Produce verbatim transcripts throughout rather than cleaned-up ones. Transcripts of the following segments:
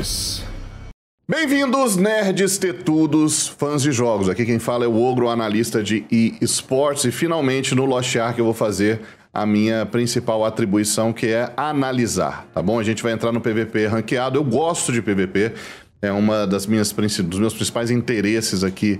nós. Bem-vindos, nerds tetudos, fãs de jogos. Aqui quem fala é o Ogro, analista de eSports, e finalmente no Lost Ark eu vou fazer a minha principal atribuição, que é analisar, tá bom? A gente vai entrar no P V P ranqueado. Eu gosto de P V P, é uma das minhas dos meus principais interesses aqui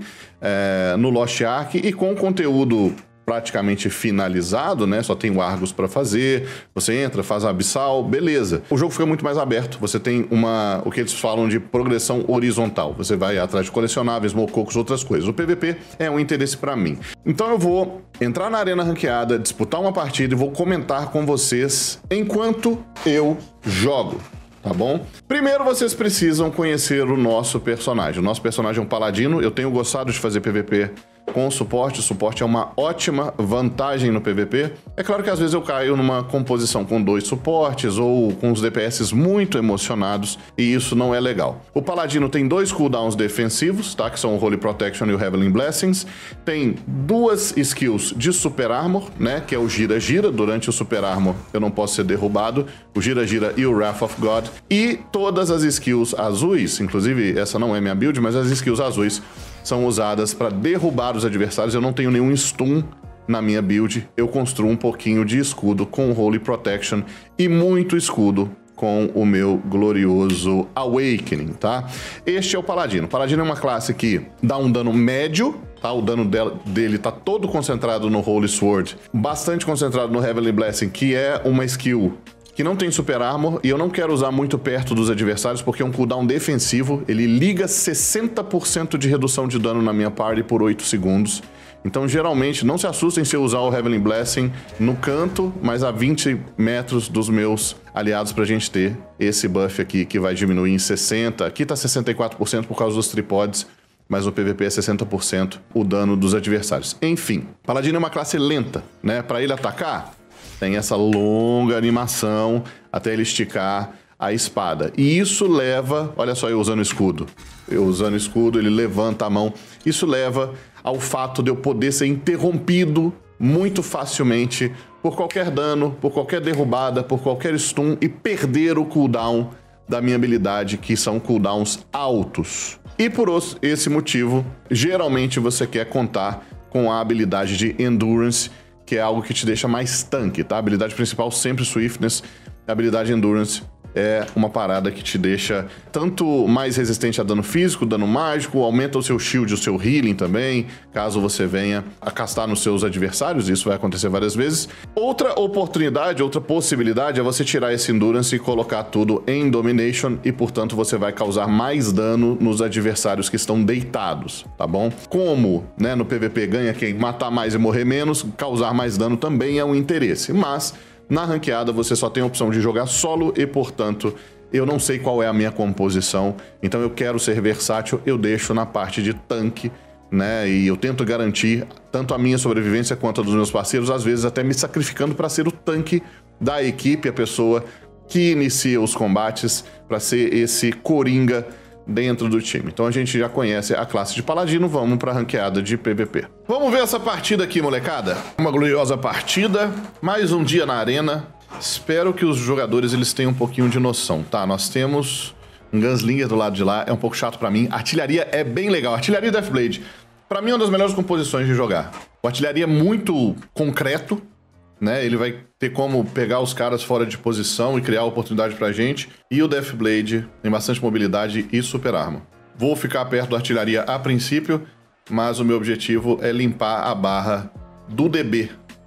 é, no Lost Ark, e com conteúdo praticamente finalizado, né? Só tem o Argus para fazer, você entra, faz a Abissal, beleza. O jogo fica muito mais aberto, você tem uma, o que eles falam de progressão horizontal. Você vai atrás de colecionáveis, mococos, outras coisas. O P V P é um interesse para mim. Então eu vou entrar na arena ranqueada, disputar uma partida e vou comentar com vocês enquanto eu jogo. Tá bom? Primeiro vocês precisam conhecer o nosso personagem. O nosso personagem é um paladino. Eu tenho gostado de fazer P V P com suporte. O suporte é uma ótima vantagem no P V P. É claro que às vezes eu caio numa composição com dois suportes ou com os D P S muito emocionados, e isso não é legal. O paladino tem dois cooldowns defensivos, tá? Que são o Holy Protection e o Heavenly Blessings. Tem duas skills de Super Armor, né? Que é o Gira-Gira. Durante o Super Armor eu não posso ser derrubado. O Gira-Gira e o Wrath of God. E todas as skills azuis, inclusive essa não é minha build, mas as skills azuis são usadas para derrubar os adversários. Eu não tenho nenhum stun na minha build. Eu construo um pouquinho de escudo com Holy Protection e muito escudo com o meu glorioso Awakening, tá? Este é o Paladino. O Paladino é uma classe que dá um dano médio, tá? O dano dele tá todo concentrado no Holy Sword, bastante concentrado no Heavenly Blessing, que é uma skill que não tem Super Armor, e eu não quero usar muito perto dos adversários, porque é um cooldown defensivo. Ele liga sessenta por cento de redução de dano na minha party por oito segundos. Então, geralmente, não se assustem se eu usar o Heavenly Blessing no canto, mas a vinte metros dos meus aliados, pra gente ter esse buff aqui, que vai diminuir em sessenta por cento. Aqui tá sessenta e quatro por cento por causa dos tripods, mas no P V P é sessenta por cento o dano dos adversários. Enfim, Paladino é uma classe lenta, né? Pra ele atacar, tem essa longa animação até ele esticar a espada. E isso leva... Olha só eu usando escudo. Eu usando escudo, ele levanta a mão. Isso leva ao fato de eu poder ser interrompido muito facilmente por qualquer dano, por qualquer derrubada, por qualquer stun, e perder o cooldown da minha habilidade, que são cooldowns altos. E por esse motivo, geralmente você quer contar com a habilidade de Endurance, que é algo que te deixa mais tanque, tá? A habilidade principal sempre Swiftness, a habilidade Endurance é uma parada que te deixa tanto mais resistente a dano físico, dano mágico, aumenta o seu shield, o seu healing também, caso você venha a castar nos seus adversários, isso vai acontecer várias vezes. Outra oportunidade, outra possibilidade é você tirar esse Endurance e colocar tudo em Domination, e portanto você vai causar mais dano nos adversários que estão deitados, tá bom? Como, né, no P V P ganha quem matar mais e morrer menos, causar mais dano também é um interesse, mas na ranqueada você só tem a opção de jogar solo e, portanto, eu não sei qual é a minha composição, então eu quero ser versátil, eu deixo na parte de tanque, né? E eu tento garantir tanto a minha sobrevivência quanto a dos meus parceiros, às vezes até me sacrificando para ser o tanque da equipe, a pessoa que inicia os combates, para ser esse coringa dentro do time. Então a gente já conhece a classe de Paladino, vamos para a ranqueada de P V P. Vamos ver essa partida aqui, molecada? Uma gloriosa partida, mais um dia na arena. Espero que os jogadores eles tenham um pouquinho de noção, tá? Nós temos um Gunslinger do lado de lá, é um pouco chato para mim. A artilharia é bem legal, artilharia e Deathblade, para mim é uma das melhores composições de jogar. O artilharia é muito concreto, né? Ele vai ter como pegar os caras fora de posição e criar oportunidade pra gente. E o Deathblade tem bastante mobilidade e Super Armor. Vou ficar perto da artilharia a princípio, mas o meu objetivo é limpar a barra do D B.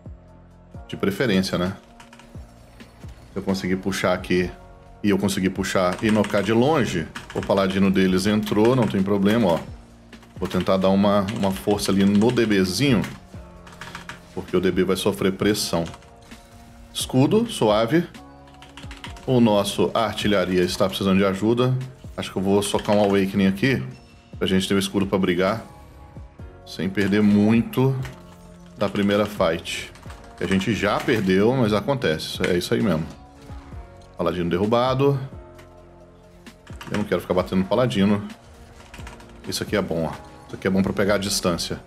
De preferência, né? Se eu conseguir puxar aqui e eu conseguir puxar e nocar de longe, o paladino deles entrou, não tem problema, ó. Vou tentar dar uma, uma força ali no DBzinho, porque o D B vai sofrer pressão. Escudo, suave. O nosso artilharia está precisando de ajuda. Acho que eu vou socar um Awakening aqui, pra gente ter o escudo pra brigar, sem perder muito da primeira fight. Que a gente já perdeu, mas acontece. É isso aí mesmo. Paladino derrubado. Eu não quero ficar batendo no paladino. Isso aqui é bom, ó. Isso aqui é bom pra pegar a distância.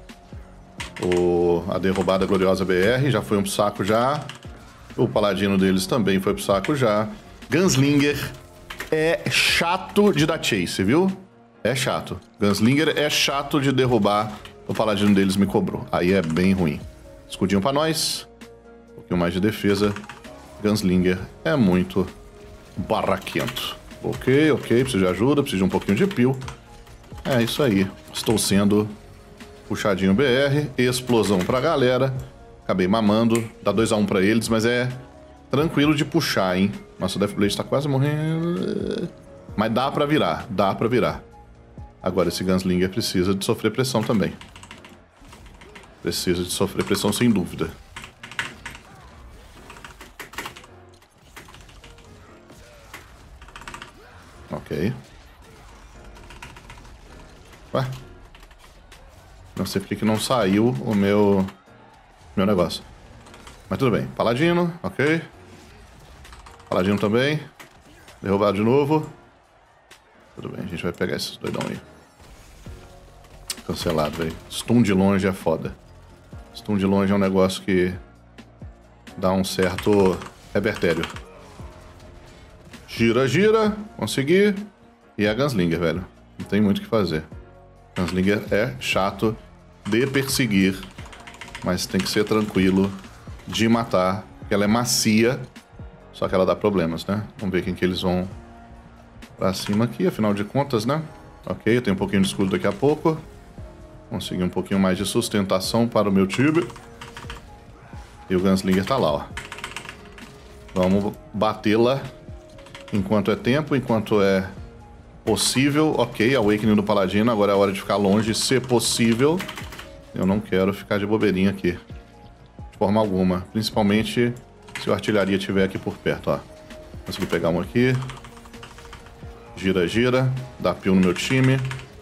O, a derrubada gloriosa B R já foi um saco já. O paladino deles também foi pro saco já. Gunslinger é chato de dar chase, viu? É chato. Gunslinger é chato de derrubar. O paladino deles me cobrou. Aí é bem ruim. Escudinho pra nós. Um pouquinho mais de defesa. Gunslinger é muito barraquento. Ok, ok. Preciso de ajuda. Preciso de um pouquinho de peel. É isso aí. Estou sendo puxadinho B R. Explosão pra galera. Acabei mamando. Dá dois a um pra eles, mas é tranquilo de puxar, hein? Nossa, o Deathblade tá quase morrendo. Mas dá pra virar. Dá pra virar. Agora esse Gunslinger precisa de sofrer pressão também. Precisa de sofrer pressão sem dúvida. Ok. Ué? Não sei porque que não saiu o meu... meu negócio. Mas tudo bem. Paladino, ok. Paladino também. Derrubado de novo. Tudo bem, a gente vai pegar esses doidão aí. Cancelado, velho. Stun de longe é foda. Stun de longe é um negócio que dá um certo revertério. Gira, gira. Consegui. E é a Gunslinger, velho. Não tem muito o que fazer. Gunslinger é chato de perseguir, mas tem que ser tranquilo de matar. Porque ela é macia, só que ela dá problemas, né? Vamos ver quem que eles vão pra cima aqui, afinal de contas, né? Ok, eu tenho um pouquinho de escudo daqui a pouco. Consegui um pouquinho mais de sustentação para o meu time. E o Gunslinger tá lá, ó. Vamos batê-la enquanto é tempo, enquanto é possível. Ok, Awakening do Paladino. Agora é a hora de ficar longe, se possível. Eu não quero ficar de bobeirinha aqui. De forma alguma. Principalmente se a artilharia estiver aqui por perto, ó. Consegui pegar um aqui. Gira, gira. Dá peel no meu time.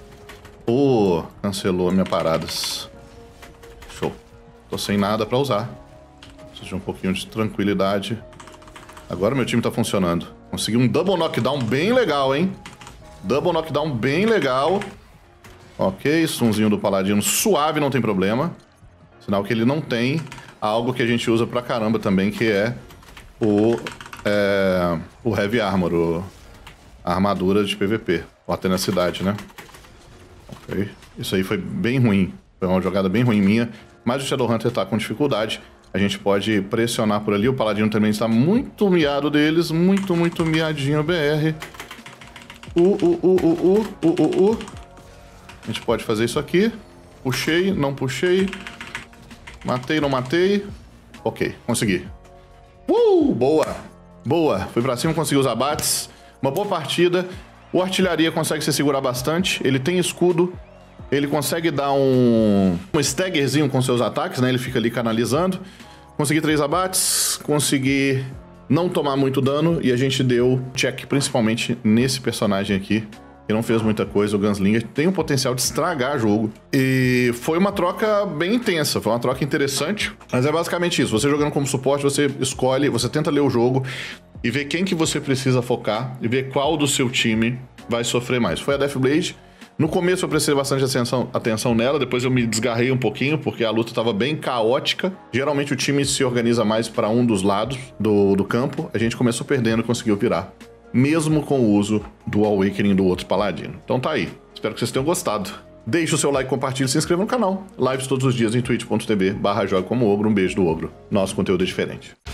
Pô, cancelou minhas paradas. Show. Tô sem nada pra usar. Preciso de um pouquinho de tranquilidade. Agora meu time tá funcionando. Consegui um double knockdown bem legal, hein? Double knockdown bem legal. Ok, stunzinho do paladino suave, não tem problema. Sinal que ele não tem algo que a gente usa pra caramba também, que é o, é, o Heavy Armor, o, a armadura de P V P. Ou a tenacidade, né? Ok, isso aí foi bem ruim. Foi uma jogada bem ruim minha. Mas o Shadowhunter tá com dificuldade. A gente pode pressionar por ali. O Paladino também está muito miado deles. Muito, muito miadinho B R. Uh, uh, uh, uh, uh, uh, uh, uh. A gente pode fazer isso aqui. Puxei, não puxei. Matei, não matei. Ok, consegui. Uh, boa. Boa. Fui pra cima, consegui os abates. Uma boa partida. O artilharia consegue se segurar bastante. Ele tem escudo. Ele consegue dar um, um staggerzinho com seus ataques, né? Ele fica ali canalizando. Consegui três abates. Consegui não tomar muito dano. E a gente deu check principalmente nesse personagem aqui. Que não fez muita coisa. O Gunslinger tem o potencial de estragar o jogo. E foi uma troca bem intensa. Foi uma troca interessante. Mas é basicamente isso. Você jogando como suporte, você escolhe, você tenta ler o jogo e ver quem que você precisa focar. E ver qual do seu time vai sofrer mais. Foi a Deathblade. No começo eu prestei bastante atenção, atenção nela, depois eu me desgarrei um pouquinho, porque a luta estava bem caótica. Geralmente o time se organiza mais para um dos lados do, do campo. A gente começou perdendo e conseguiu virar, mesmo com o uso do Awakening do outro Paladino. Então tá aí, espero que vocês tenham gostado. Deixe o seu like, compartilhe e se inscreva no canal. Lives todos os dias em twitch ponto tv barra joga como ogro. Um beijo do ogro. Nosso conteúdo é diferente.